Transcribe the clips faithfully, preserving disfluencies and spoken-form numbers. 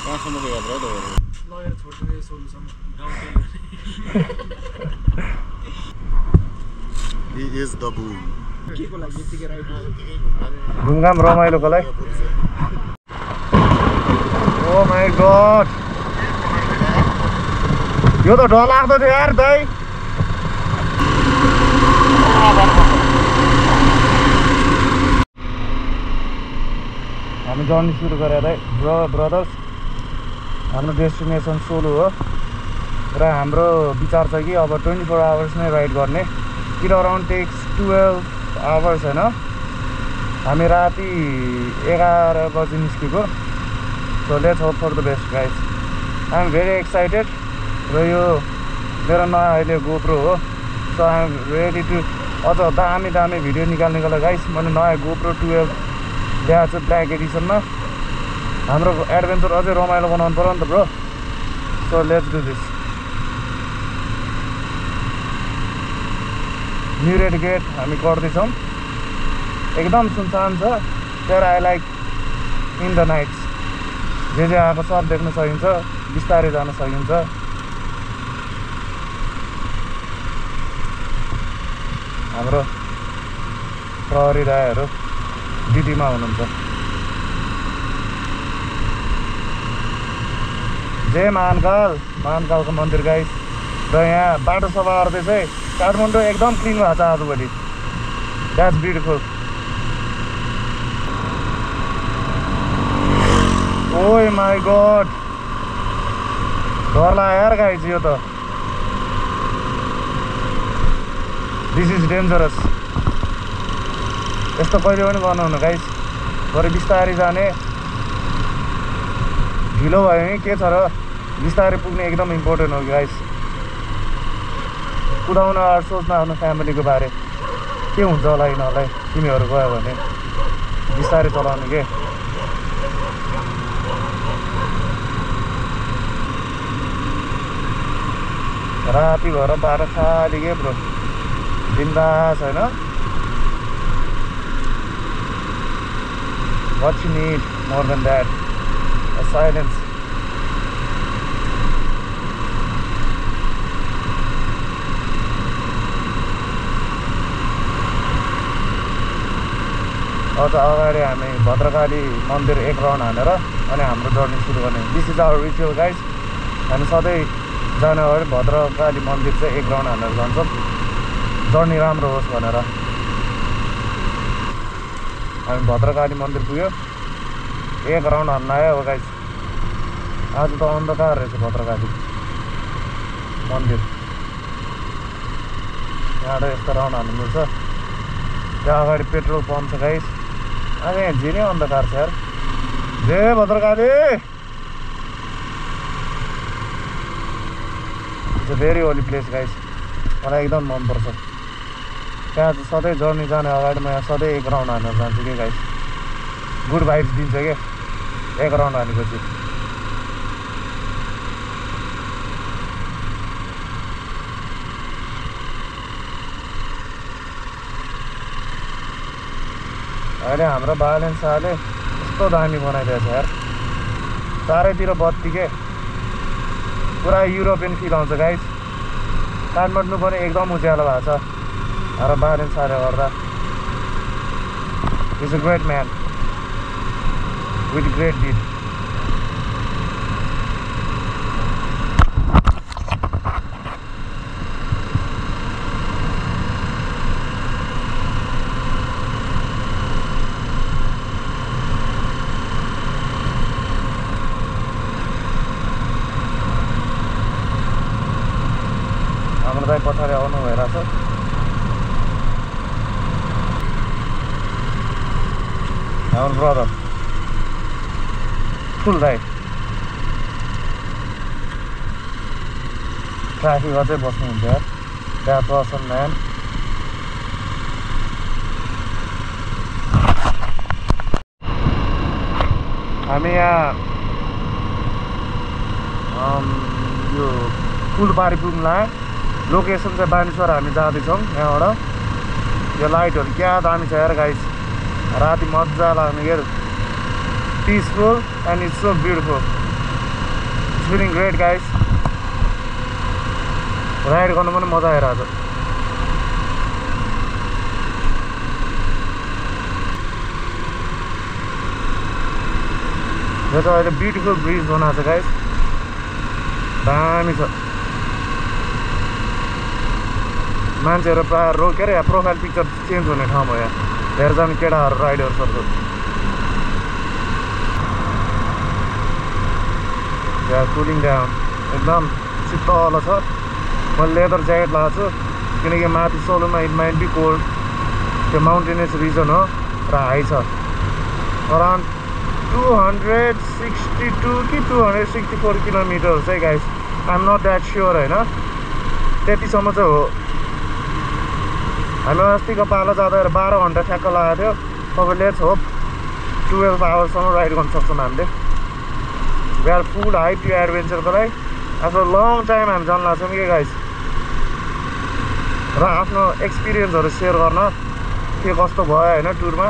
कहाँसम्मको यात्रा हो तपाईहरु लगेर छोड्दिने सोलुसम्म गाउँकै He is the boom. केको लागि यतिकै राइड घुमघाम रमाइलोको लागि ओ माई गॉड यो त डरलाग्दो थियो यार दाइ हामी जर्नी सुरु गरेर है ब्र ब्रदर्स हाम्रो डेस्टिनेसन सोलु हो र हाम्रो विचार छ कि अब ट्वेन्टी फोर आवर्स नै राइड गर्ने it around takes twelve hours होइन हामी राति एघार बजी निस्केको so let's hope for the best guys I am very excited र यो मेरो नयाँ अहिले गोप्रो हो so I am ready to अझ दामी दामी भिडियो निकाल्नेको लागि गाइस मैले नयाँ गोप्रो टुवेल्भ ल्याएको छु ब्ल्याक एडिसनमा हाम्रो एडभेन्चर अझै रमाइलो बनाउनु पर्यो नि त bro so let's do this new road gate हामी गर्दैछौँ एकदम सुनसान छ तर I like in the nights जे जे आएको सब देख्न सकिन्छ बिस्तारै जान सकिन्छ हाम्रो प्रहरी दाइहरू ड्युटीमा हुनुहुन्छ जय महाकाल महाकालको मन्दिर गाइस र यहाँ बाटो सफा गर्दै चाहिँ काठमाडौँ एकदम क्लिन भएको छ आजभोलि द्याट्स ब्युटिफुल ओइ माई गॉड डर लाग्यो यार गाइस यो त दिस इज डेन्जरस यस्तो कहिले पनि गर्नु हुनु गाइस बरु बिस्तारै जाने ढिलो भयो नि के छ र बिस्तारै पुग्ने एकदम इम्पोर्टेन्ट हो गाइस कुदाउन सोच्न आफ्नो फ्यामिलीको बारे के हुन्छ होला यिनीहरूलाई तिमीहरू गयो भने बिस्तारै चलाउने के राति भएर बाटो खाली के ब्रो बिन्दास होइन what you need more than that a silence अझ अगाडि हामी भद्रकाली मन्दिर एक राउन्ड हानेर अनि हाम्रो जर्नी सुरु गर्ने this is our ritual guys हामी सधैँ जाने अगाडि भद्रकाली मन्दिर चाहिँ एक राउन्ड हानेर जान्छौँ जर्नी राम्रो होस् भनेर हामी भद्रकाली मन्दिर पुग्यो एक राउन्ड हान्न आयो अब गाइस आज त अन्धकार रहेछ भद्रकाली मन्दिर यहाँबाट यस्तो राउन्ड हान्नु मिल्छ त्यहाँ अगाडि पेट्रोल पम्प छ गाइस आज यहाँ झिनै अन्धकार छ यार जय Bhadrakali it's a very holy place guys मलाई एकदम मनपर्छ त्यहाँ सधैँ जर्नी जाने अगाडि म यहाँ सधैँ एक राउन्ड हानेर जान्छु कि गाइस गुड भाइब्स दिन्छ क्या एक राउन्ड हानेपछि अहिले हाम्रो बालेन शाहले यस्तो दामी बनाइदिएको छ यार चारैतिर बत्ती के पुरा युरोपियन फिल आउँछ गाइस काठमाडौँ पनि एकदम उज्यालो भएको छ र बालेन शाहले गर्दा is a great man with great deed हाम्रो दाइ पछाडि आउनु भइरहेछ हाम्रो ब्रदर ठुल दाइ ट्राफिक अझै बस्नुहुन्छ यार त्यहाँ पर्सन म्यान हामी यहाँ यो पुलबारी पुग्नुलाई लोकेसन चाहिँ बानेश्वर हामी जाँदैछौँ यहाँबाट यो लाइटहरू क्या दामी छ यार गाइस राति मजा लाग्ने के peaceful and it's so beautiful It's feeling great, guys. Ride गर्नु पनि मजा आइरहेछ. यो त अहिले ब्युटिफुल ब्रिज बनाएको छ गाइस. दामी छ. मान्छेहरु प्राय रोकेर यहाँ प्रोफाइल पिक्चर चेन्ज हुने ठाउँ हो यहाँ. धेरैजना केटाहरु राइडरहरु यहाँ कुलिङ डाउन एकदम शीतल छ. मैले लेदर ज्याकेट लगाएको छु किनकि माथि सोलुमा इट माइट बी कोल्ड. त्यो माउन्टेनियस रिजन हो र हाई छ. अराउन्ड two hundred sixty-two कि two hundred sixty-four किलोमिटर्स है guys. I am not that sure होइन. त्यतिसम्म चाहिँ हो. हामी अस्तिको पालो जाँदा बाह्र घन्टा ठ्याक्क लगाएको थियो. अब लेट्स होप twelve आवर्ससम्म राइड गर्न सक्छौँ हामीले. वी आर फुल हाइप यो एडभेन्चरको लागि. आफ्टर लङ टाइम हामी जान लाग्छौँ कि गाइस. र आफ्नो एक्सपिरियन्सहरू सेयर गर्न के कस्तो भयो होइन टुरमा.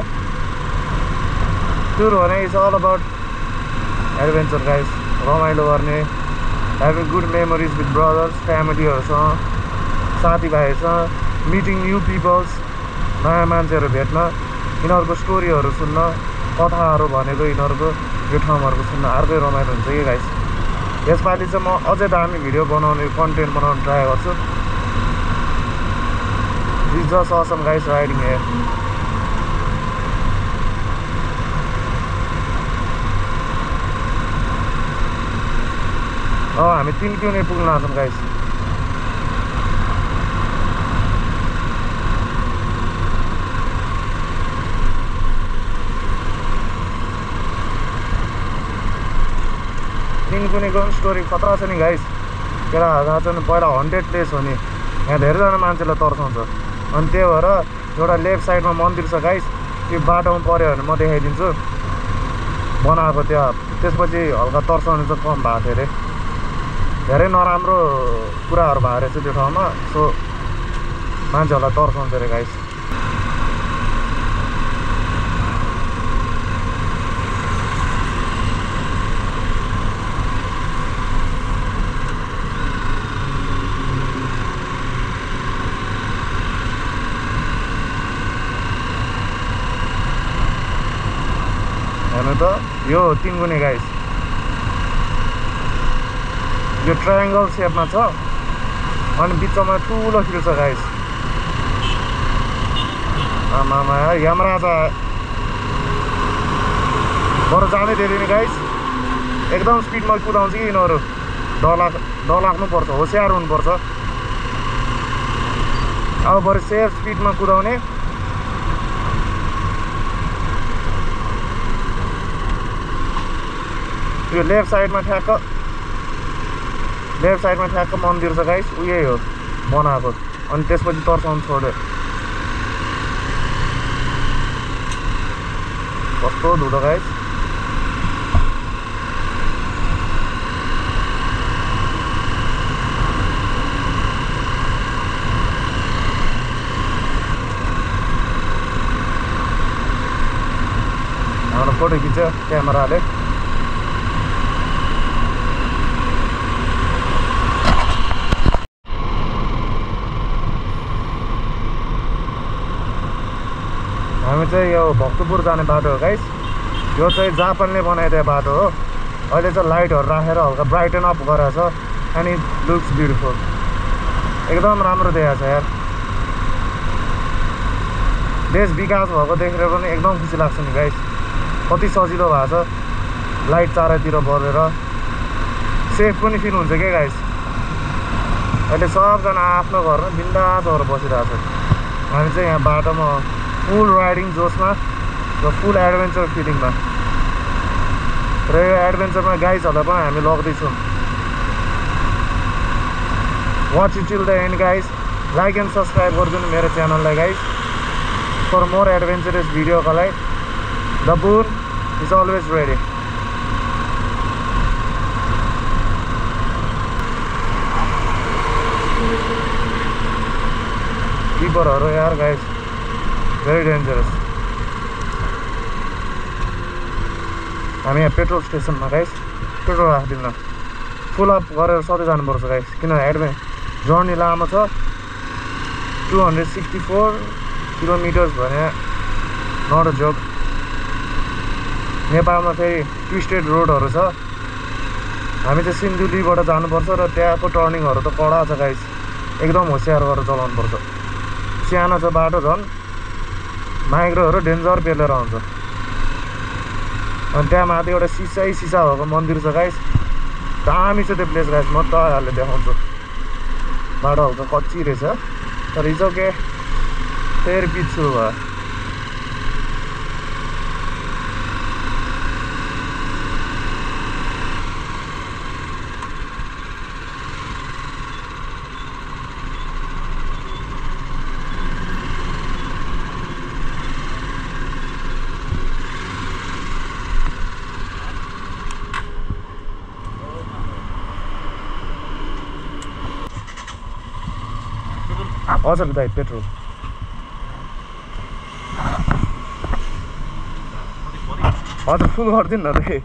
टुर भने it's all about adventure guys. रमाइलो गर्ने, having good memories with brothers, फ्यामिलीहरूसँग, साथीभाइहरूसँग, मिटिङ न्यू पिपल्स, नयाँ मान्छेहरू भेट्न, यिनीहरूको स्टोरीहरू सुन्न, कथाहरू भनेको यिनीहरूको यो ठाउँहरूको सुन्न अर्कै रमाइलो हुन्छ कि गाइस. यसपालि चाहिँ म अझै दामी भिडियो बनाउने कन्टेन्ट बनाउन ट्राई गर्छु. It's just awesome guys riding here. अब हामी तिन किलोमिटर पुग्न लाग्छौँ गाइस. तिनकुनेको पनि स्टोरी खतरा छ नि गाइस. केटा जहाँ चाहिँ पहिला हन्टेड प्लेस हो नि. यहाँ धेरैजना मान्छेलाई तर्साउँछ. अनि त्यही भएर एउटा लेफ्ट साइडमा मन्दिर छ गाइस. त्यो बाटोमा पऱ्यो भने म देखाइदिन्छु बनाएको. त्यहाँ त्यसपछि हल्का तर्साउने चाहिँ कम भएको थियो अरे. धेरै नराम्रो कुराहरू भएको रहेछ त्यो ठाउँमा. सो मान्छेहरूलाई तर्साउँछ अरे गाइस. हेर्नु त यो तिनगुने गाइस. यो ट्रायङ्गल सेपमा छ अनि बिचमा ठुलो फिल छ गाइस. आमामा यमराजा बरु जाँदै दिँदैन गाइस. एकदम स्पिडमा कुदाउँछ कि यिनीहरू. डर लाग डर लाग्नुपर्छ, होसियार हुनुपर्छ. अब बरु सेफ स्पिडमा कुदाउने. यो लेफ्ट साइडमा ठ्याक्क लेफ्ट साइडमा ठ्याक्क मन्दिर छ गाइस. उयै हो बनाएको. अनि त्यसपछि तर्साउनु छोड्यो. कस्तो धुलो गाइस. हाम्रो फोटो खिच्यो क्यामेराले. हामी चाहिँ यो भक्तपुर जाने बाटो हो गाइस. यो चाहिँ जापानले बनाइदिएको बाटो हो. अहिले चाहिँ लाइटहरू राखेर हल्का ब्राइटन अप गरेको छ. And it looks beautiful. एकदम राम्रो देखाएको छ यार. देश विकास भएको देखेर पनि एकदम खुसी लाग्छ नि गाइस. कति सजिलो भएको छ. लाइट चारैतिर बलेर सेफ पनि फिल हुन्छ क्या गाइस. अहिले सबजना आफ्नो घरमा बिन्दास भएर बसिरहेको छ. हामी चाहिँ यहाँ बाटोमा फुल राइडिङ जोसमा र फुल एडभेन्चर फिलिङमा. र यो एडभेन्चरमा गाइजहरूलाई पनि हामी लग्दैछौँ. Watch it till the end guys. Like and subscribe गरिदिनु मेरो च्यानललाई गाइज. फर मोर एडभेन्चरस भिडियोको लागि द बुन इज अलवेज रेडी. किपरहरू यार गाइज भेरी डेन्जरस. हामी यहाँ पेट्रोल स्टेसनमा गाइस पेट्रोल राखिदिउँ न. फुल अप गरेर सधैँ जानुपर्छ गाइस, किनभने एडभे जर्नी लामो छ। Two hundred sixty four kilometres भने नट अ जोक। नेपालमा फेरि ट्विस्टेड रोडहरू छ। हामी चाहिँ सिन्धुलीबाट जानुपर्छ र त्यहाँको टर्निङहरू त कडा छ गाइस, एकदम होसियार गरेर चलाउनुपर्छ। सानो छ बाटो, झन् माइक्रोहरू डेन्जर पेलेर आउँछ। अनि त्यहाँ माथि एउटा सिसै सिसा भएको मन्दिर छ गाइस, दामी छ त्यो प्लेस गाइस। म तपाईँहरूले देखाउँछु। बाटो हल्का कच्ची रहेछ तर हिजो के फेरि पिछु भयो। हजुर दाइ पेट्रोल हजुर फुल गरिदिनु न दाइ।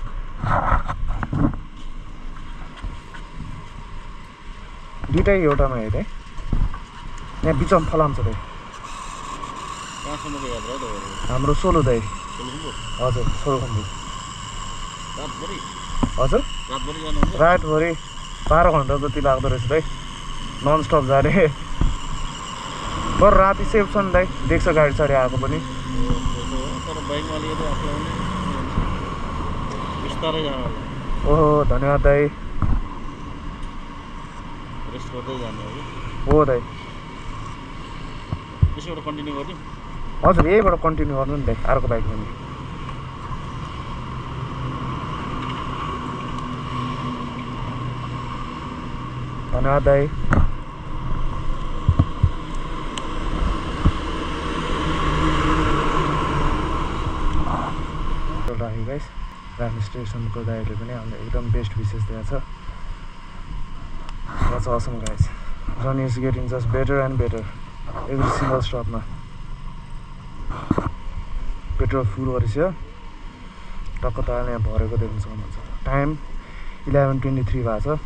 दुइटै एउटामा हेरेँ, यहाँ बिचमा फलाम छ दाइ। कहाँसम्मको यात्रा हो तपाईँहरू? हाम्रो सोलु दाइ। सोलुखुम्बु? हजुर सोलुखुम्बु। रातभरि? हजुर रातभरि जानुहुन्छ? रातभरि बाह्र घन्टा जति लाग्दो रहेछ दाइ, नन स्टप जाने। बरु राति सेफ छ नि दाइ, देख्छ गाडी साडी आएको पनि। तर बाइकमा अलिकति आफूलाई बिस्तारै जानु होला। ओहो धन्यवाद दाइ। रेस्ट गर्दै जाने हो कि? हो दाइ। त्यसैबाट कन्टिन्यू गरिदिउँ? हजुर यहीबाट कन्टिन्यू गर्नु नि दाइ, अर्को बाइक पनि। धन्यवाद दाइ। राखेँ गाइस, राख्ने स्टेसनको दाइले पनि हामीलाई एकदम बेस्ट विशेष दिएको छ। That's awesome guys. Journey is getting just better and better every single stop मा। पेट्रोल फुल गरिसक्यो, टक्क तपाईँले यहाँ भरेको देख्न सक्नुहुन्छ। टाइम इलेभेन ट्वेन्टी थ्री भएको छ।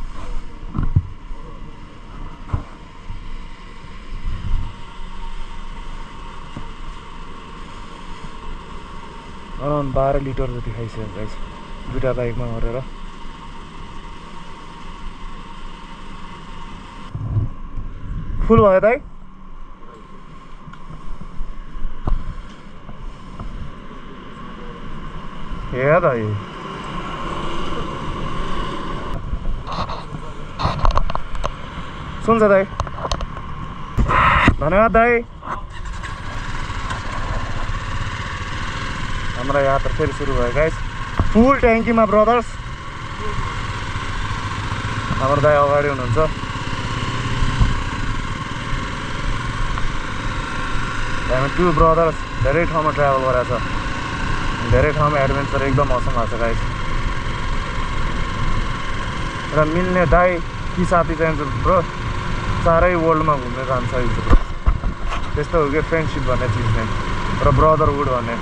अराउन्ड बाह्र लिटर जति खाइसक्यो गाइस दुइटा बाइकमा गरेर। फुल भयो दाइ? हे दाइ सुन्छ दाइ, धन्यवाद दाइ। हाम्रो यात्रा फेरि सुरु भयो गाइस, फुल ट्याङ्कीमा ब्रदर्स। हाम्रो दाइ अगाडि हुनुहुन्छ। हामी टु ब्रदर्स धेरै ठाउँमा ट्राभल गरेको छ, धेरै ठाउँमा एडभेन्चर एकदम असम भएको छ गाइस। र मिल्ने दाइ कि साथी चाहिन्छ ब्रो, चारै वर्ल्डमा घुम्न जान्छ ब्रो। त्यस्तो हो कि फ्रेन्डसिप भन्ने चिज नै र ब्रदरहुड भन्ने।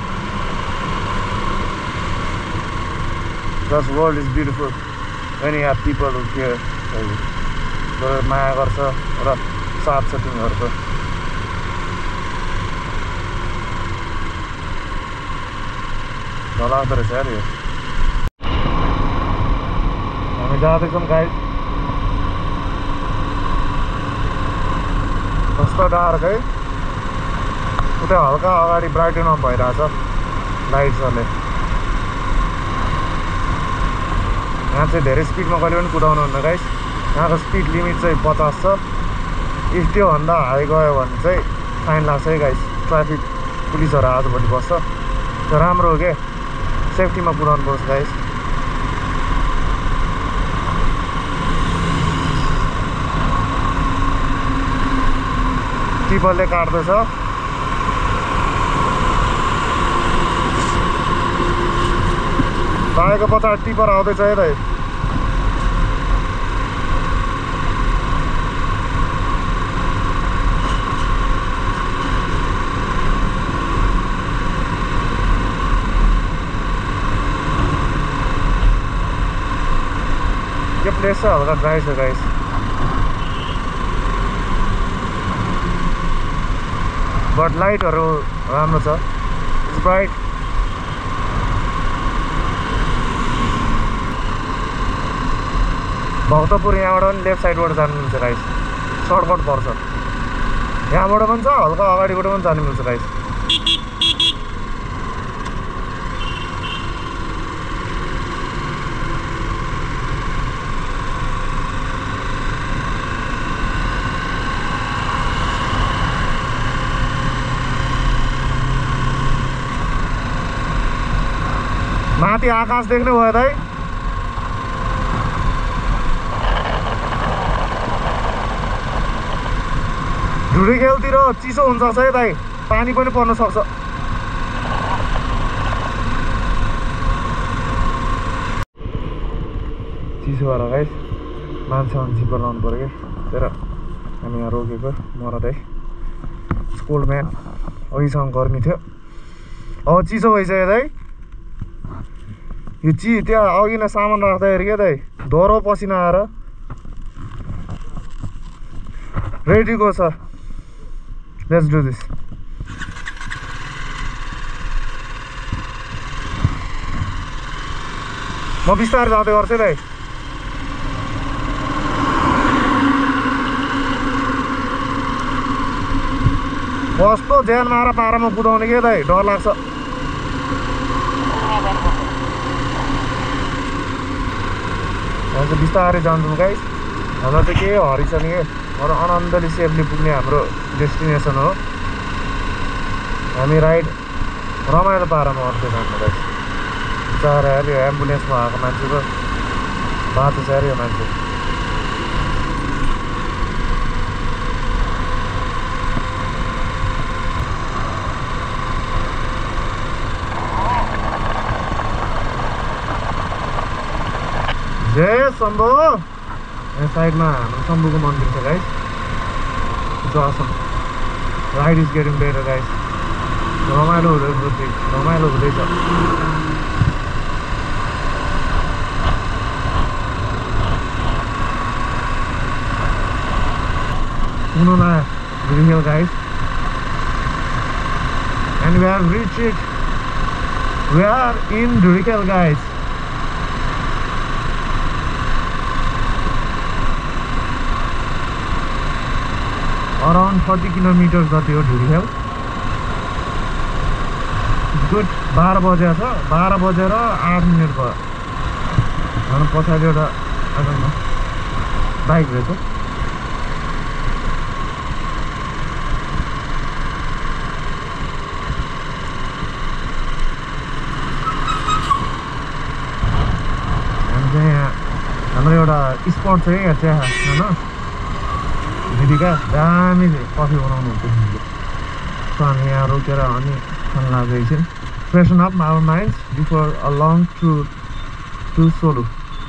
This world is beautiful when you have people who care for you. जो माया गर्छ र साथ छ तिमीहरूको। डरलाग्दो रहेछ यार यो। हामी जाँदैछौँ गाइस, कस्तो डार्क है। उता हल्का अगाडि ब्राइटन अफ भइरहेछ लाइट्सहरूले। यहाँ चाहिँ धेरै स्पिडमा कहिले पनि कुदाउनु हुन्न गाइस। यहाँको स्पिड लिमिट चाहिँ पचास छ। इफ त्योभन्दा हाई गयो भने चाहिँ फाइन लाग्छ है गाइस। ट्राफिक पुलिसहरू आजभोलि बस्छ। त्यो राम्रो हो क्या, सेफ्टीमा कुदाउनु पर्छ गाइस। टिपरले काट्दैछ। दाइको पछाडि टिपर आउँदैछ है दाइ। त्यो प्लेस चाहिँ हल्का ड्राई छ गाइस बट लाइटहरू राम्रो छ इट्स ब्राइट भक्तपुर यहाँबाट पनि लेफ्ट साइडबाट जानु मिल्छ गाइस सर्टकट पर्छ यहाँबाट पनि छ हल्का अगाडिबाट पनि जानु मिल्छ गाइस माथि आकाश देख्नु भयो दाइ ढुडीखेलतिर चिसो हुन्छ है दाइ पानी पनि पर्न सक्छ चिसो भएर गाइस मान्छे मान्छे बनाउनु पर्यो कि तर हामी यहाँ रोकेको म र दाइ स्कुल म्यान अघिसँग गर्मी थियो अब चिसो भइसक्यो दाइ यो ची त्यहाँ अघि नै सामान राख्दाखेरि क्या दाइ धोरो पसिना आएर रेडी गो छ लेट्स डु दिस म बिस्तारै जाँदै गर्छु दाइ कस्तो ज्यान मारा पारामा कुदाउने क्या दाइ डर लाग्छ अन्त बिस्तारै जान्छौँ गाइस हाम्रो चाहिँ के हरि छ नि अरू आनन्दले सेफली पुग्ने हाम्रो डेस्टिनेसन हो हामी राइड रमाइलो पारामा अर्दै जान्छ गाइस बिस्तारै अरे एम्बुलेन्समा आएको मान्छे पो बाटो छ अरे यो मान्छे जय शम्भु यहाँ साइडमा हाम्रो शम्भुको मन्दिर छ guys it's awesome ride is getting better guys रमाइलो हुँदैछ रमाइलो हुँदैछ Unona Hill guys and we have reached it we are in Dudhkunda guys around forty kilometers जति हो ढुडीखेल गुड बाह्र बजे छ बाह्र बजेर आठ मिनट भयो अनि पछाडि एउटा बाइक रहेछ हामी चाहिँ यहाँ हाम्रो एउटा स्पट छ यहाँ चिया होइन दिदीका दामी कफी बनाउनु हुन्छ दिदीले सो हामी यहाँ रोकेर अनि खान लागेको छौँ freshen up our minds before a long tour to Solu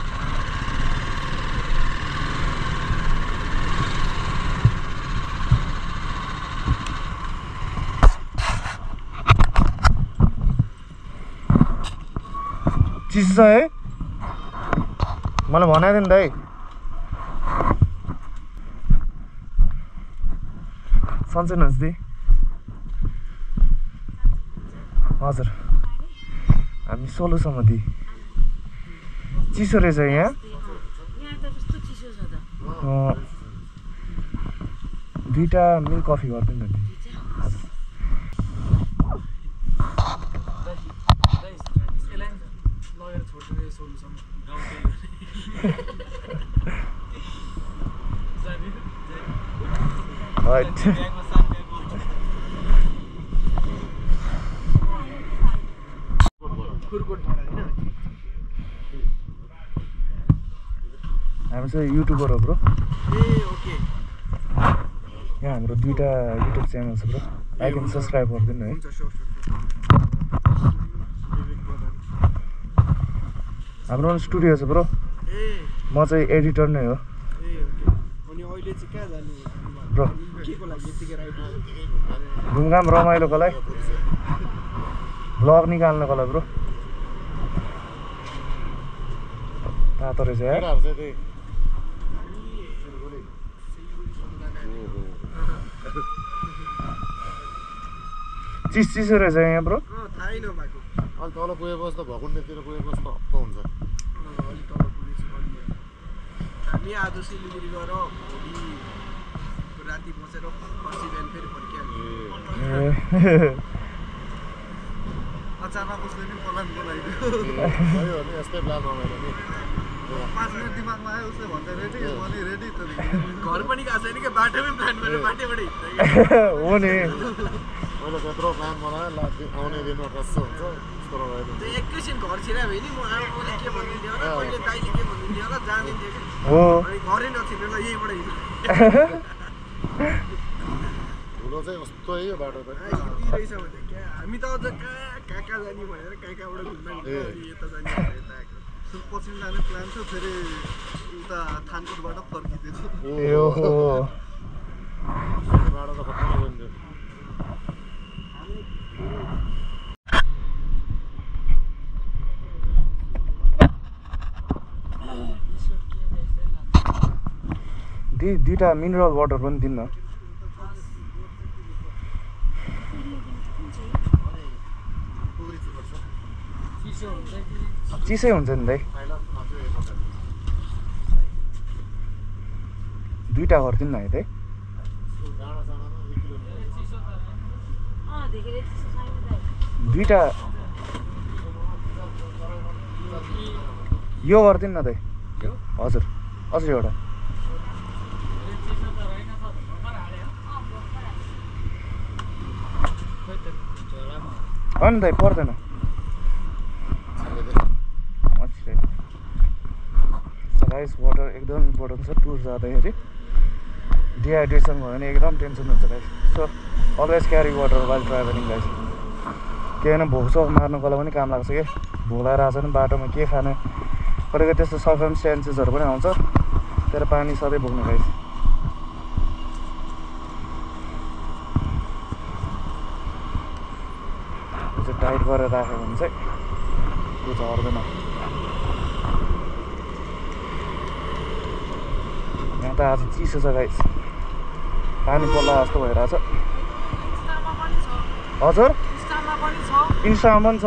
चिसो छ है मलाई भनाइदिनु दाइ सन्चै नजदी हजुर हामी सोलुसम्म दि चिसो रहेछ यहाँ दुईवटा मिल्क कफी गरिदिनु नि हजुर Right. हामी चाहिँ युट्युबर हो ब्रो ए ओके यहाँ हाम्रो दुईवटा युट्युब च्यानल छ ब्रो लाइक एन्ड सब्सक्राइब गरिदिनु है हाम्रो स्टुडियो छ ब्रो म चाहिँ एडिटर नै हो ब्रो घुमघाम रमाइलोको लागि भ्लग निकाल्नको लागि ब्रो तातो रहेछ यार चिस चिसो रहेछ यहाँ ब्रो थाहै नभएको अलि तल पुगेपछि त भकुन्डेतिर पुगेपछि त हप्प हुन्छ अलि तल पुगेछु हामी आज सिलगढी गएर भोलि राति बसेर पर्सि बिहान फेरि फर्किहाल्यो अचानक उसले नि प्लान बनाइदियो यस्तै प्लान बनाएर नि पाँच मिनट दिमागमा आयो उसले भन्दै रेडी भने रेडी त घर पनि गएको छैन कि बाटोमै प्लान गरेर बाटोबाट हिँड्दै हो नि मैले त्यत्रो प्लान बनाएँ ला आउने दिनमा कस्तो हुन्छ त्यस्तो रहेछ एकैछिन घर छिरा भयो नि म आमाले के भनिदिन्थ्यो होला कहिले दाइले के भनिदिन्थ्यो होला जानिन्थ्यो कि हो अनि घरै नछिर्नु ल यहीँबाट हिँड्नु ठुलो चाहिँ कस्तो है यो बाटो त रहेछ भने क्या हामी त अझ कहाँ कहाँ कहाँ जाने भनेर कहाँ कहाँबाट घुम्दा यता जाने भनेर यता आएको पछि जाने प्लान छ फेरि उता थानकोटबाट फर्किँदैछु ए ओहो बाटो त खतरा बनिदियो दुई दुईवटा मिनरल वाटर पनि दिन्न चिसै हुन्छ नि दाइ दुईवटा गरिदिनु न है दाइ दुईवटा यो गरिदिनु न दाइ हजुर हजुर एउटा होइन दाइ पर्दैन राइस वाटर एकदम इम्पोर्टेन्ट छ टुर जाँदाखेरि डिहाइड्रेसन भयो भने एकदम टेन्सन हुन्छ guys so always carry water while travelling guys के होइन भोकसोक मार्नुको लागि पनि काम लाग्छ कि भोलाएर आएको छ भने बाटोमा के खाने कतिको त्यस्तो सर्कमस्टेन्सेसहरू पनि आउँछ तर पानी सधैँ बोक्नु गाइस त्यो चाहिँ टाइट गरेर राख्यो भने चाहिँ त्यो झर्दैन यहाँ त आज चिसो छ गाइस पानी पर्ला जस्तो भइरहेछ हजुर इन्स्टामा पनि छ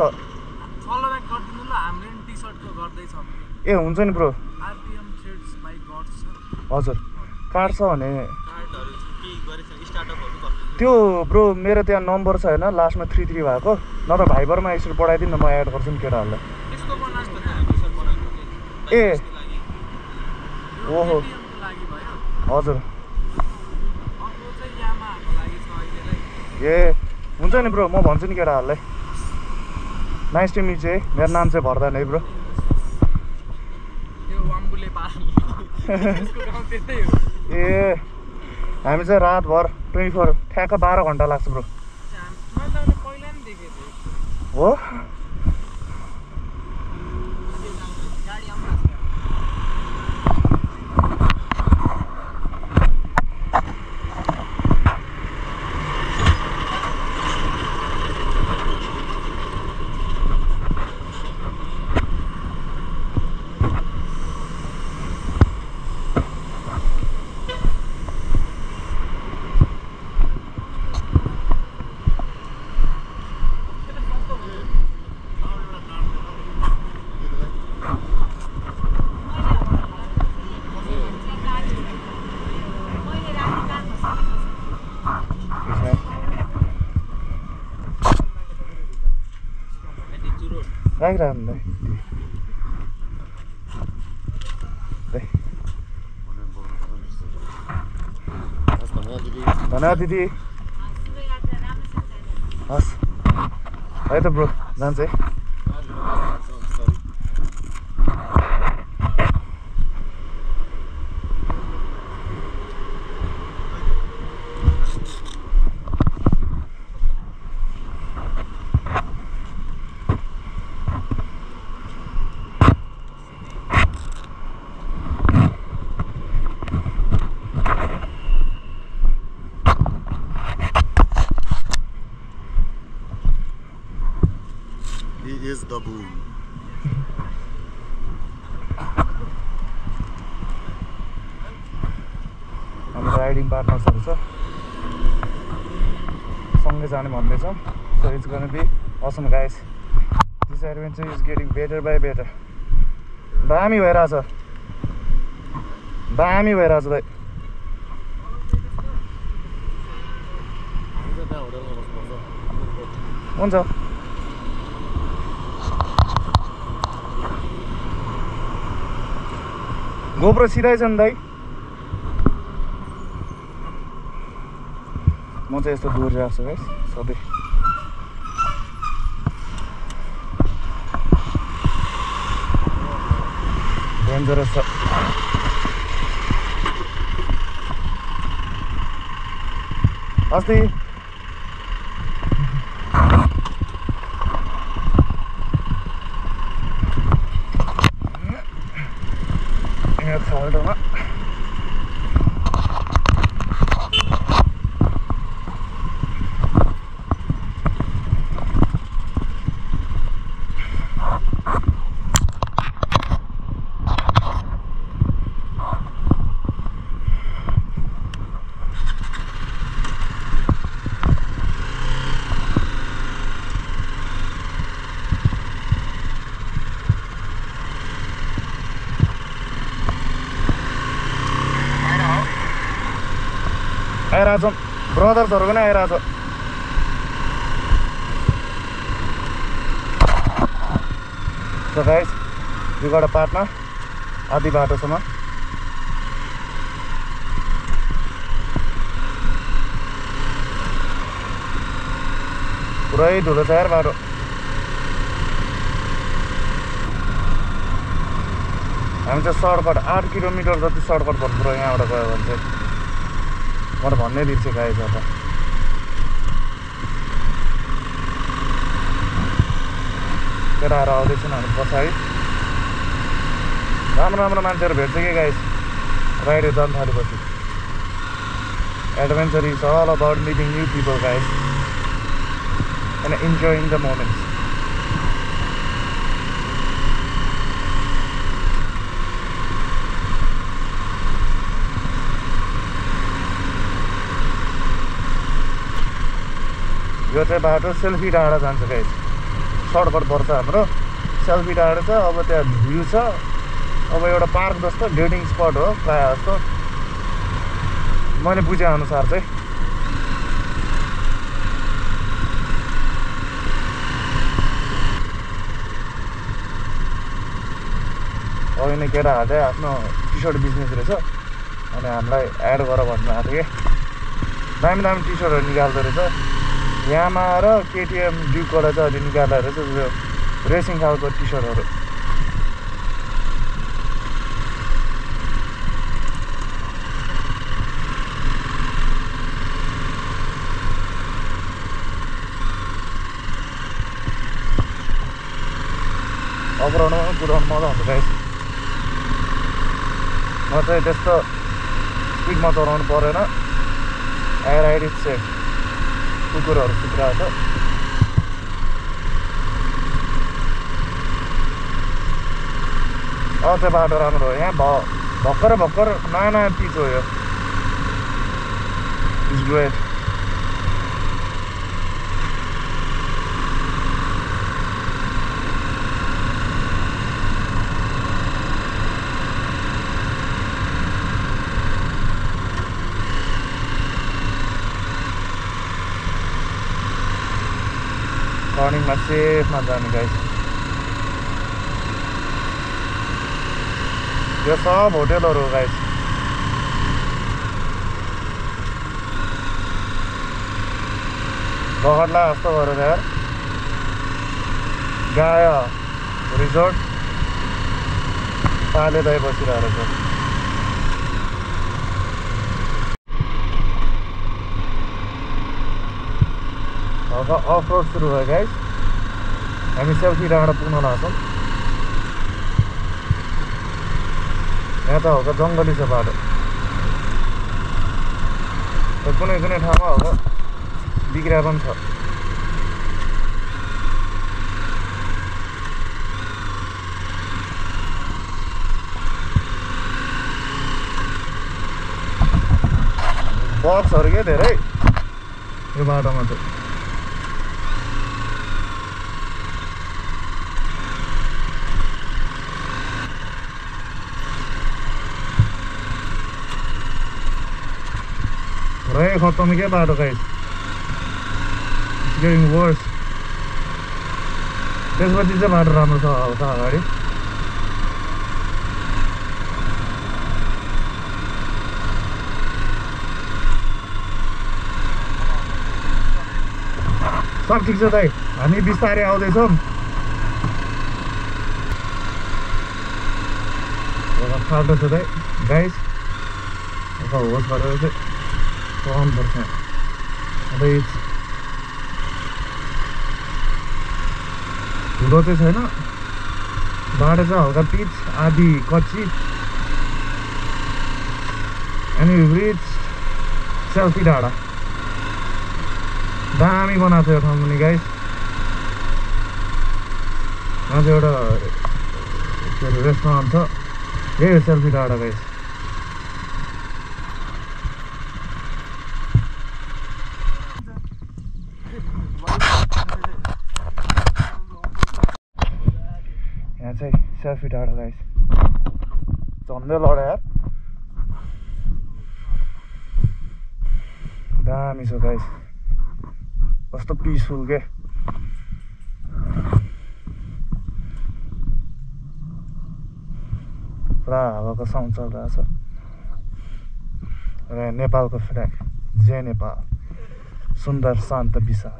ए हुन्छ नि ब्रो हजुर कार्ड छ भने त्यो ब्रो मेरो त्यहाँ नम्बर छ होइन लास्टमा थ्री थ्री भएको नत्र भाइबरमा यसरी पठाइदिनु न म एड गर्छु नि केटाहरूलाई ए ओहो हजुर ए हुन्छ नि ब्रो म भन्छु नि केटाहरूलाई नाइस टु मिट चाहिँ मेरो नाम चाहिँ भर्दैन है ब्रो ए हामी चाहिँ रातभर ट्वेन्टी फोर ठ्याक्क बाह्र घन्टा लाग्छ ब्रो हो राखिरहनु धन्यवाद दिदी हस् है त ब्रो जान्छ है is the boom. हाम्रो राइडिङ पार्टनर्सहरू छ सँगै जाने भन्दैछौँ so it's gonna be awesome guys this adventure is getting better by better दामी भइरहेछ दामी भइरहेछ दाइ हामी चाहिँ त्यहाँ होटलमा बस्नुपर्छ हुन्छ गोप्रो सिधै छ नि दाइ म चाहिँ यस्तो दोहोरिरहेको छु गाइस सधैँ डेन्जरस छ अस्ति यहाँ खाल्टोमा आइरहेछ ब्रदर्सहरू पनि आइरहेछ so guys we got a partner आधी बाटोसम्म पुरै धुलो छ यार बाटो हामी चाहिँ सर्टकट आठ किलोमिटर जति सर्टकट पर्छ पुरा यहाँबाट गयो भने चाहिँ म त भन्नै बिर्सेँ गाइस अब केटाहरू आउँदैछन् हामी पछाडि राम्रो राम्रो मान्छेहरू भेट्छ कि गाइस राइड जान थालेपछि adventure is all about meeting new people guys and enjoying the moments यो चाहिँ बाटो सेल्फी डाँडा जान्छ गाइस सर्टकट पर्छ हाम्रो सेल्फी डाँडा छ अब त्यहाँ भ्यू छ अब एउटा पार्क जस्तो डेटिङ स्पट हो प्रायः जस्तो मैले बुझे अनुसार चाहिँ अघि नै केटाहरू चाहिँ आफ्नो टी सर्ट बिजनेस रहेछ अनि हामीलाई एड गर भन्नु आएको थियो कि दामी दामी टी सर्टहरू निकाल्दो रहेछ यामा र केटिएम ड्युकबाट चाहिँ अहिले निकाल्दा रहेछ त्यो रेसिङ खालको टी सर्टहरू अफरोडमा पनि कुदाउनु मजा हुन्छ गाइस म चाहिँ त्यस्तो स्पिडमा चलाउनु परेन एयर राइड इज सेफ कुकुरहरू सुत्रहेको छ अँ चाहिँ बाटो राम्रो हो यहाँ भ भर्खर भर्खर नयाँ नयाँ पिच हो यो इज ग्रेट टर्निङमा सेफमा जाने गाइस यो सब होटेलहरू हो गाइस बहरला जस्तो गरेर यार गाय रिजोर्ट पाले दाइ बसिरहेको छ अब अफ रोड सुरु भयो गाइस हामी सेल्फी डाँडा पुग्न लाग्छौँ यहाँ त हो जङ्गली छ बाटो कुनै कुनै ठाउँमा हो बिग्रिया पनि छ बक्सहरू के धेरै यो बाटोमा चाहिँ पुरै खत्तम क्या बाटो गाइस इट्स गेटिङ वर्स त्यसपछि चाहिँ बाटो राम्रो छ हल्का अगाडि सब ठिक छ दाइ हामी बिस्तारै आउँदैछौँ फाल्टो छ दाइ गाइस होस् गरेर चाहिँ चलाउनुपर्छ अन्त ठुलो चाहिँ छैन बाटो चाहिँ हल्का पिच आधी कच्ची अनि ब्रिज सेल्फी डाँडा दामी बनाएको छ यो ठाउँ पनि गाइस यहाँ चाहिँ एउटा के अरे रेस्टुरेन्ट छ यही हो सेल्फी डाँडा गाइस यहाँ चाहिँ सेल्फी डाँडा गाइस झन्डै लड्यो यार दामी छ गाइस कस्तो पिसफुल के पुरा हावाको साउन्ड चलिरहेछ र नेपालको फ्ल्याग जय नेपाल सुन्दर शान्त विशाल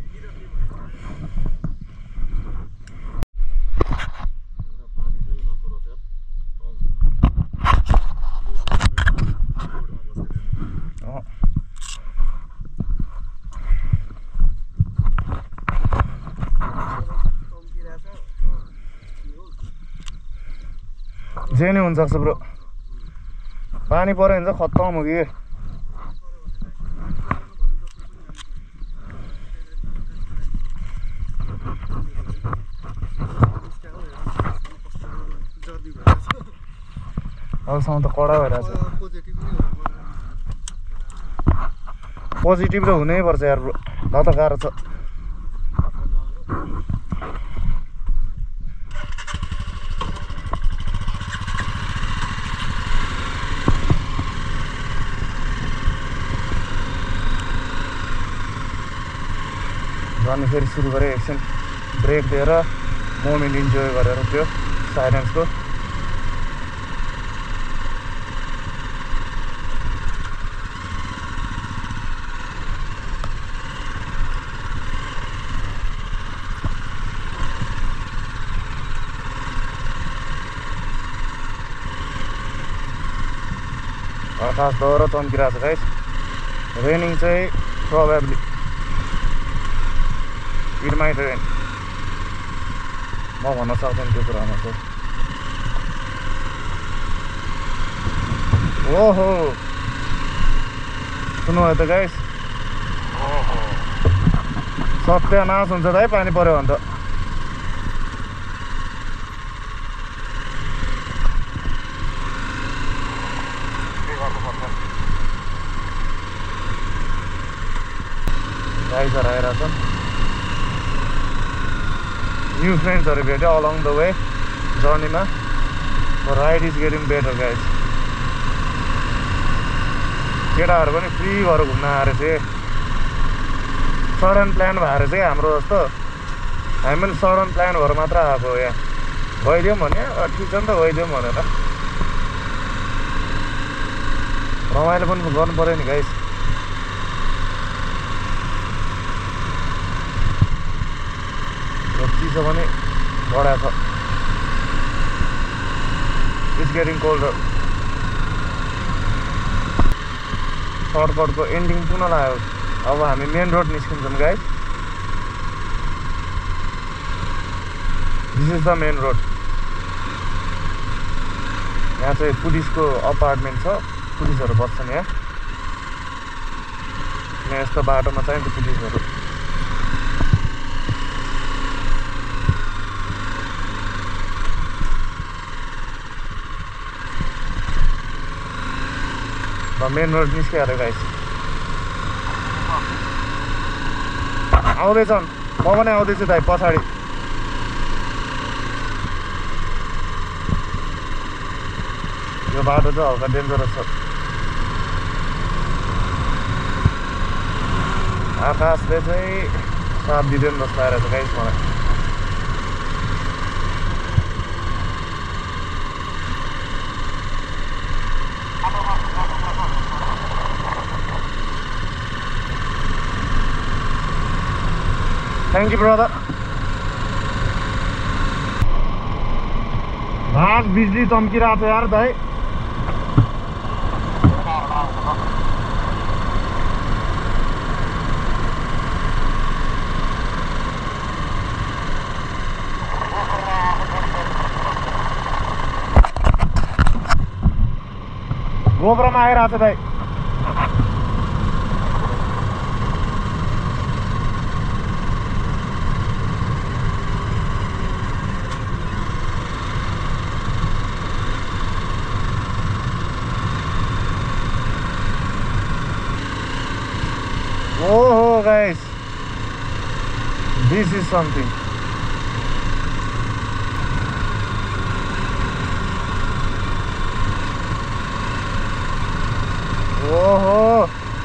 जे नै हुनसक्छ ब्रो पानी पऱ्यो भने चाहिँ खत्तम हो कि अहिलेसम्म त कडा भइरहेछ पोजिटिभ त हुनै पर्छ यार ब्रो ल त गाह्रो छ अनि फेरि सुरु गरेँ एकछिन ब्रेक दिएर मोमेन्ट इन्जोय गरेर त्यो साइलेन्सको आकाश दर चम्किरहेको छ गाइस रेनिङ चाहिँ प्रोबेबली इट माइट रेन म भन्न सक्दैन त्यो कुरामा चाहिँ ओहो सुन्नुभयो त गाइस सत्यानाश हुन्छ त है पानी पऱ्यो भने त गाइजहरू आइरहेछन् न्यू फ्रेन्ड्सहरू भेट्यो अलङ द वे जर्नीमा ride is getting better guys केटाहरू पनि फ्री भएर घुम्न आएर चाहिँ सडन प्लान भएर चाहिँ हाम्रो जस्तो हामी पनि सडन प्लान भएर मात्र आएको यहाँ गइदिउँ भने ठिक छ नि त गइदिउँ भनेर रमाइलो पनि गर्नु पऱ्यो नि गाइस चिसो पनि बढाएको छ इट्स गेटिङ कोल्डर सर्टकटको एन्डिङ पुनः लाग्यो अब हामी मेन रोड निस्किन्छौँ guys this is the main road यहाँ चाहिँ पुलिसको अपार्टमेन्ट छ पुलिसहरू बस्छन् यहाँ यहाँ यस्तो बाटोमा चाहिँ पुलिसहरू मेन रोड निस्किहाल्यो गाइस आउँदैछन् म पनि आउँदैछु दाइ पछाडि यो बाटो चाहिँ हल्का डेन्जरस छ आकाशले चाहिँ साथ दिँदैन जस्तो आइरहेको छ गाइस मलाई थ्याङ्क यू ब्रदर घाँस बिजुली चम्किरहेको छ यार दाइ गोब्रोमा आइरहेको छ दाइ Oh guys, this is something. Oh,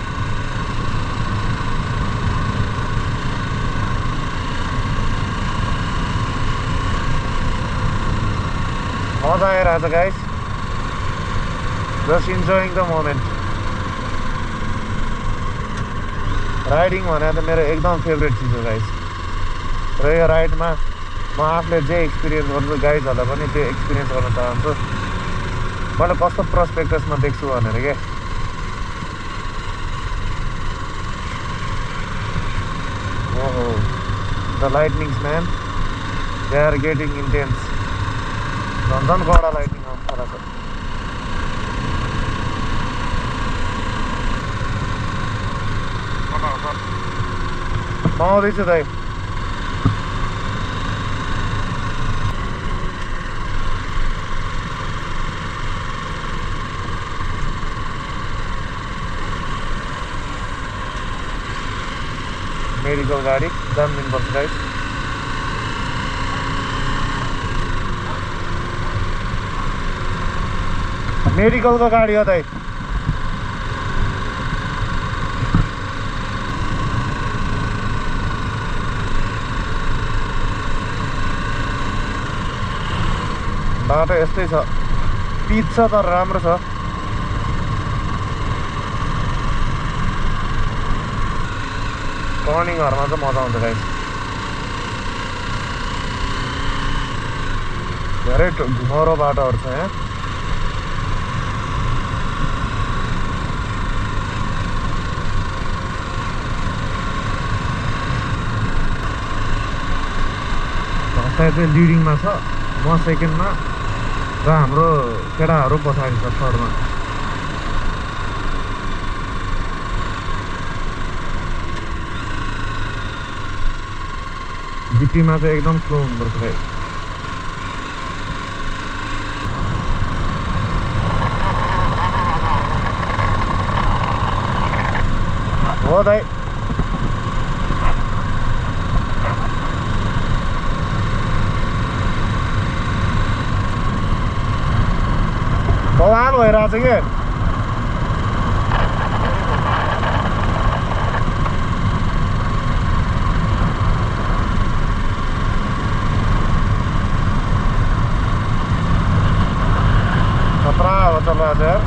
मजा आइरहेछ guys. Just enjoying the moment. Riding भने त मेरो एकदम फेभरेट चिज हो गाइस र यो राइडमा म आफूले जे एक्सपिरियन्स गर्छु गाइजहरूलाई पनि त्यो एक्सपिरियन्स गर्न चाहन्छु मैले कस्तो प्रस्पेक्टसमा देख्छु भनेर के ओहो the lightnings man they are getting intense झन् झन् कडा लाइटनिङ आउनु थालेको छ म आउँदैछु दाइ मेडिकल गाडी जान दिनुपर्छ गाइस मेडिकलको गाडी हो दाइ बाटो यस्तै छ पिच छ तर राम्रो छ टर्निङहरुमा चाहिँ मजा आउँछ गाइस धेरै घुमाउरो बाटोहरु छ यहाँ चाहिँ लिडिङमा छ म सेकेन्डमा र हाम्रो केटाहरू पछाडि छ थर्डमा जिटीमा चाहिँ एकदम स्लो हुनुपर्छ भाइ हो दाइ बवाल भइरहेछ कि खतरा हो चल रहा है यार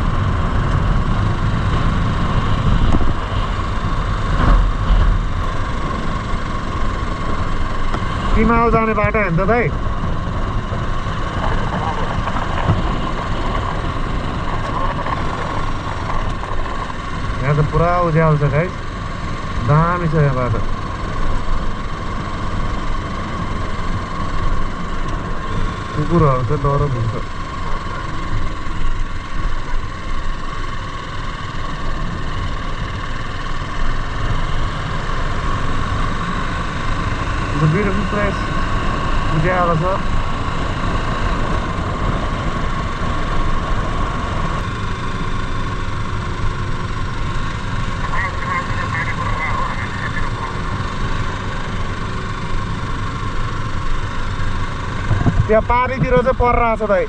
किमाल जाने बाटो होइन त दाइ यहाँ त पुरा उज्यालो छ गाइस दामी छ यहाँ बाटो कुकुरहरू चाहिँ डर हुन्छ beautiful place उज्यालो छ त्यहाँ पानीतिर चाहिँ परिरहेछ दाइ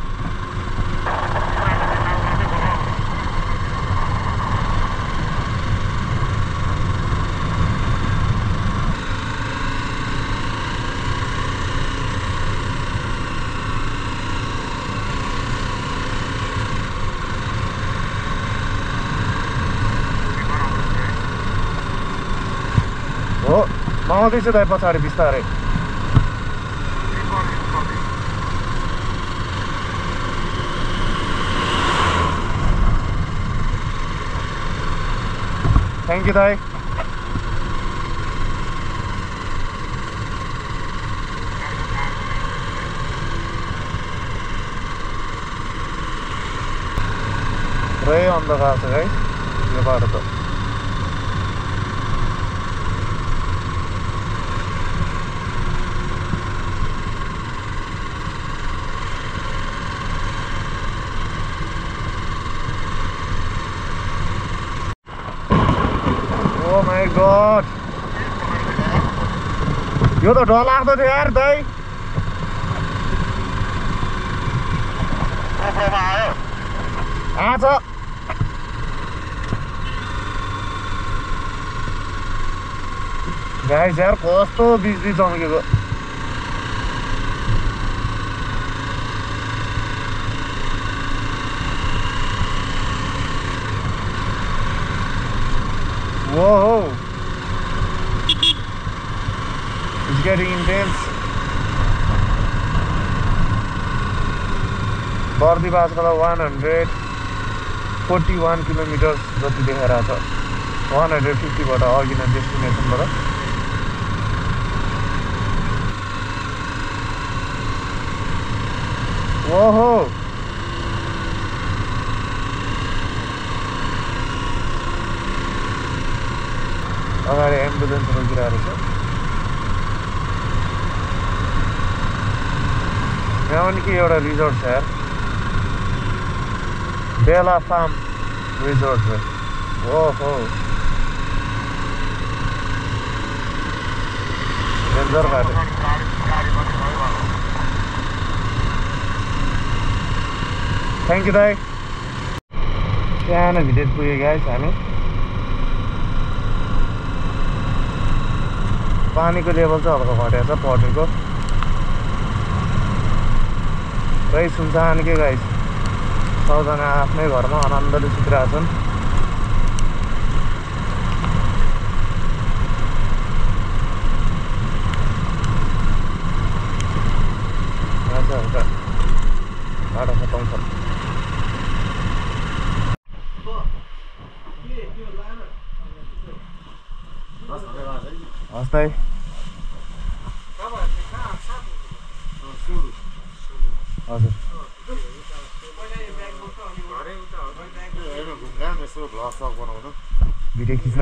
हो म आउँदैछु दाइ पछाडि बिस्तारै थ्याङ्क यू दाइ पुरै अन्धकार छ है यो बाटो त God यो त डरलाग्दो थियो यार दाइ आछ गाइस यार कस्तो बिजुली चम्केको Whoa! It's getting intense. बर्दीमा आजकल one hundred forty-one kilometers जति देखाइरहेछ one hundred fifty बाट अघि नै डेस्टिनेसनबाट ओहो अगाडि एम्बुलेन्स रोकिरहेको छ यहाँ पनि के एउटा रिजोर्ट छ यार बेला फार्म रिजोर्ट हो ओहो डेन्जर बाटो थ्याङ्क यू दाइ सानो भिलेज पुगे गाइस हामी पानीको लेभल चाहिँ हल्का घटेको छ पटेको पुरै सुनसान के गाइस सबजना आफ्नै घरमा आनन्दले सुतिरहेछन् हल्का बाटो खतम छ हस् दाइ हजुर भिडियो खिच्न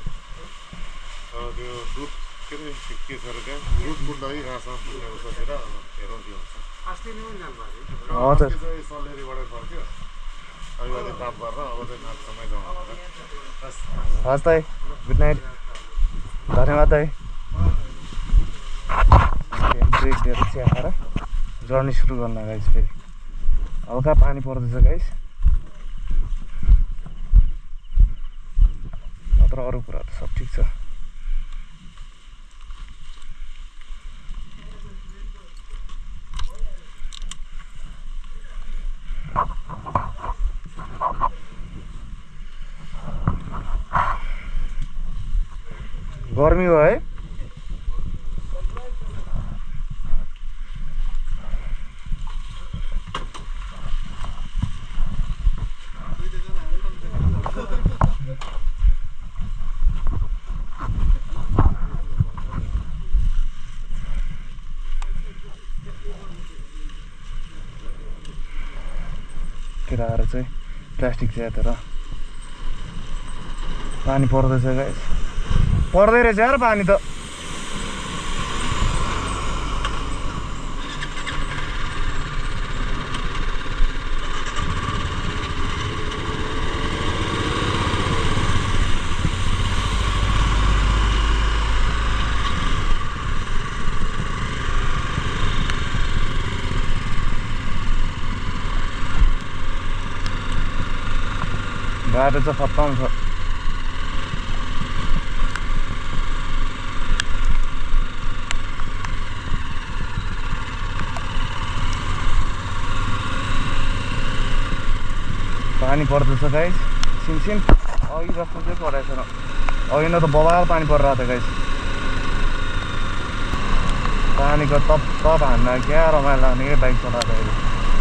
त्यो दुध के अरे के छ अरे त्यहाँ दुधकुण्ड है रासन सोचेर हेरौँ के हुन्छ हजुर सल्लेरीबाटै फर्क्यो अलिकति ताप गरेर अब चाहिँ नाचसँगै जाउँ हस् दाइ गुड नाइट धन्यवाद दाइ ब्रेक दिएर चिया खाएर जर्नी सुरु गर्न गाइस फेरि हल्का पानी पर्दैछ गाइस नत्र अरू कुरा त सब ठिक छ गर्मी हो है केटाहरू चाहिँ प्लास्टिक च्यातेर पानी पर्दैछ गाइस पर्दै रहेछ यार पानी त बाटो चाहिँ खत्तम छ। पानी पर्दैछ गाइस सिमसिम। अघि जस्तो चाहिँ परेको छैन, अघि न त बबाल पानी परिरहेको थियो गाइस। पानीको तप तप हान्न क्या रमाइलो लाग्ने क्या बाइक चलाउँदाखेरि।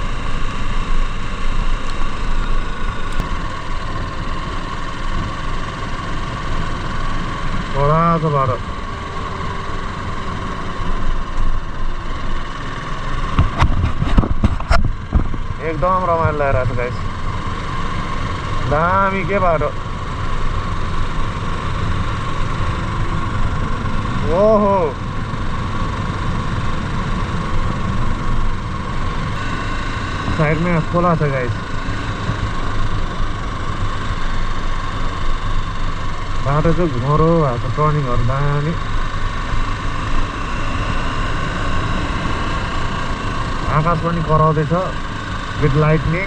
छोडाको बाटो एकदम रमाइलो लागिरहेको छ गाइस। दामी के बाटो। ओहो साइडमा खोला छ गाइस। बाटो चाहिँ घोरो भएको छ, टर्निङहरू दामी। आकाश पनि कराउँदैछ विथ लाइटनिङ।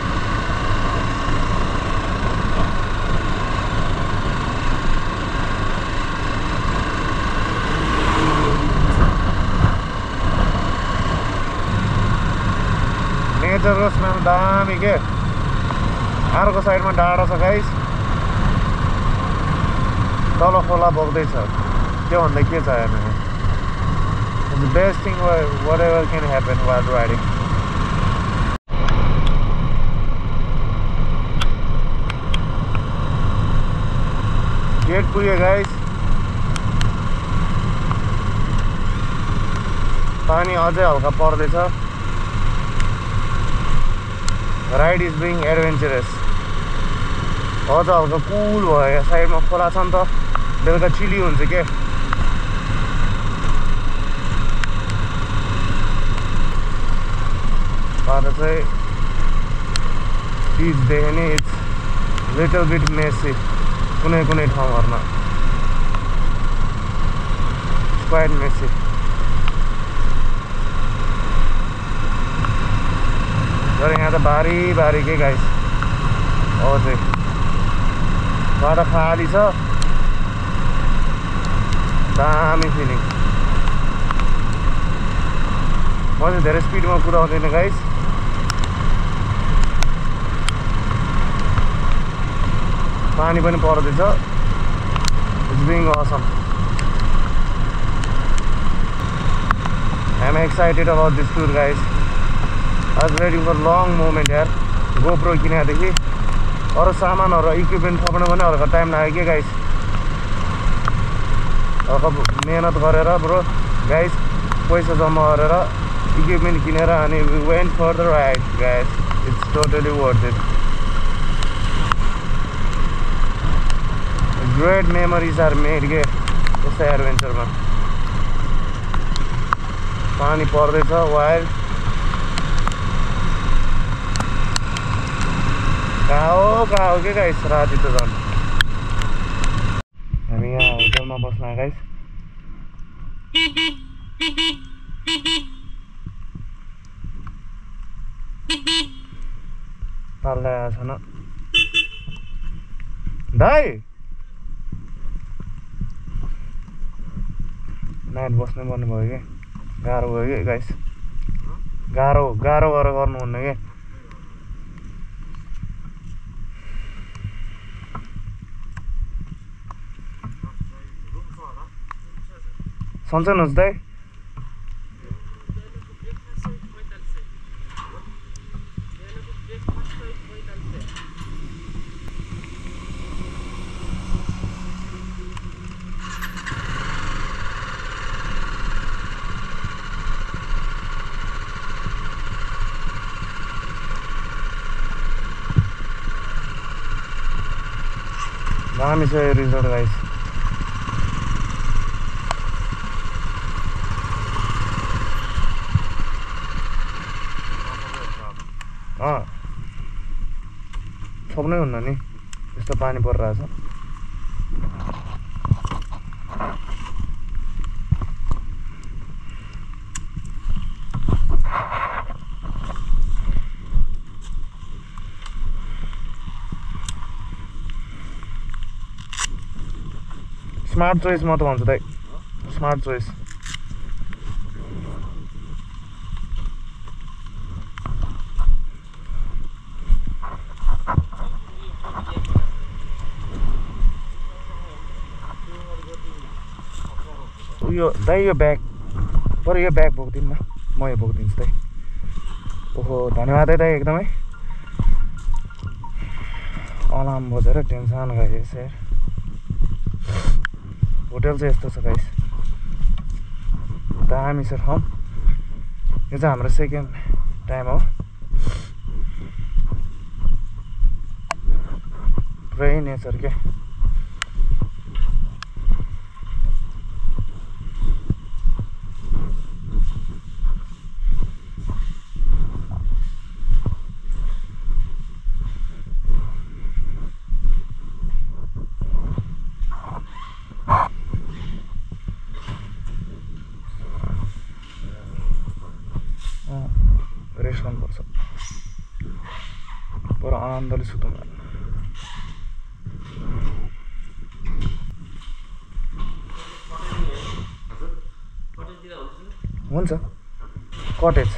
नेचर र स्मेल दामी के। अर्को साइडमा डाँडो छ गाइस, तल खोला बग्दैछ। त्यो भन्दा के चाहिएन। The best thing whatever can happen while riding. Gate पुग्यो गाइस। पानी अझै हल्का पर्दैछ। Ride is being adventurous. अझ हल्का कुल भयो, साइडमा खोला छ नि त, बेलुका चिली हुन्छ के। बाटो चाहिँ पिचदेखि नि इट्स लिटल बिट मेसी कुनै कुनै ठाउँहरूमा, क्वाइट मेसी। तर यहाँ त भारी भारी के गाइस। हो चाहिँ बाटो खाली छ, दामी फिलिङ। म चाहिँ धेरै स्पिडमा कुदाउँदैन गाइस। पानी पनि पर्दैछ। It's being awesome. I'm excited about this tour guys. I was waiting for long moment यार। GoPro किनेदेखि अरू सामानहरू इक्विपमेन्ट थप्न पनि हल्का टाइम लाग्यो के गाइस। हल्का मेहनत गरेर ब्रो गाइस, पैसा जम्मा गरेर इक्विपमेन्ट किनेर अनि we went for the ride guys. It's totally worth it. Great memories are made के यस्तो एडभेन्चरमा। पानी पर्दैछ वाइल्ड। कहाँ हो कहाँ हो के गाइस, राति त झन्। हामी यहाँ होटलमा बस्न गाइस। पाल्दै आएको छैन दाइ। नाइट बस्नै पर्ने भयो कि, गाह्रो भयो कि गाइस। गाह्रो गाह्रो गरेर गर्नुहुन्न कि। सन्चै हुनुहुन्छ दाइ? दामी छ यो रिजोर्ट गाइस। अँ छोप्नै हुन्न नि, यस्तो पानी परिरहेछ। स्मार्ट चोइस म त भन्छु दाइ स्मार्ट चोइस यो दाइ यो ब्याग बरु यो ब्याग बोक्दिनु न म यो बोकिदिन्छु दाइ ओहो धन्यवाद है दाइ एकदमै अलार्म बजेर टेन्सन गयो सर होटल चाहिँ यस्तो छ गाइस दामी छ ठाउँ यो चाहिँ हाम्रो सेकेन्ड टाइम हो पुरै नेचर के रेस्ट गर्नुपर्छ पर आनन्दले सुतौँ हुन्छ कटेज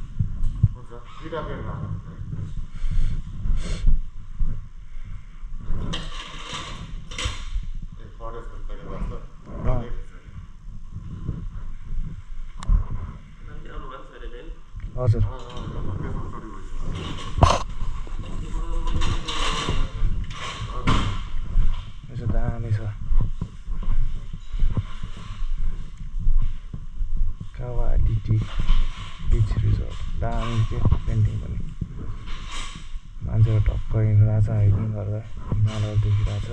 हजुर यसो दामी छ कावाडिटी बिच रिजोर्ट दामी के पेन्टिङ पनि मान्छेहरू टक्क हिँडिरहेछ हाइकिङ गर्दा हिमालहरू देखिरहेछ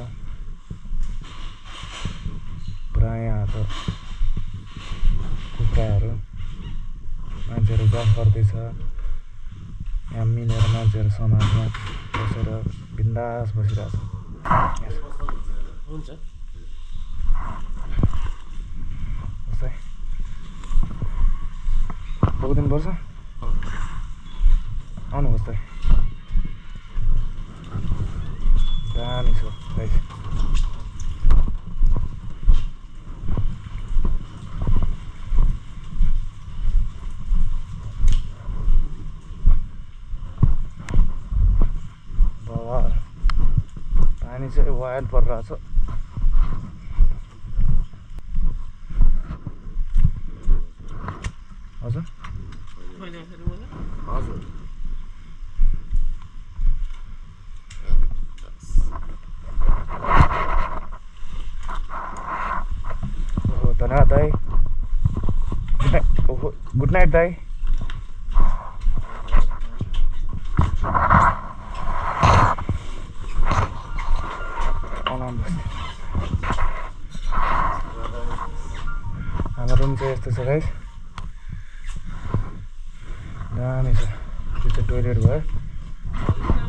पुरा यहाँ त कुखुराहरू मान्छेहरू गफ गर्दैछ यहाँ मिलेर मान्छेहरू समाजमा बसेर बिन्दास बसिरहेछ हुन्छ बोकिदिनुपर्छ आउनुहोस् त दामी छ गाइस पानी चाहिँ वाइल्ड परिरहेछ हजुर हजुर ओहो धन्यवाद दाइ गुड नाइट ओहो गुड नाइट दाइ हाम्रो रुम चाहिँ यस्तो छ गाइस दामी छ यो चाहिँ टोइलेट भयो